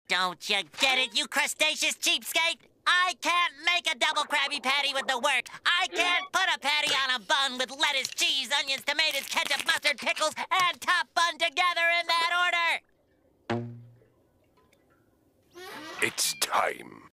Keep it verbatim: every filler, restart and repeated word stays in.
Don't you get it, you crustaceous cheapskate? I can't make a double Krabby Patty with the work. I can't put a patty on a bun with lettuce, cheese, onions, tomatoes, ketchup, mustard, pickles, and top bun together in that order. It's time.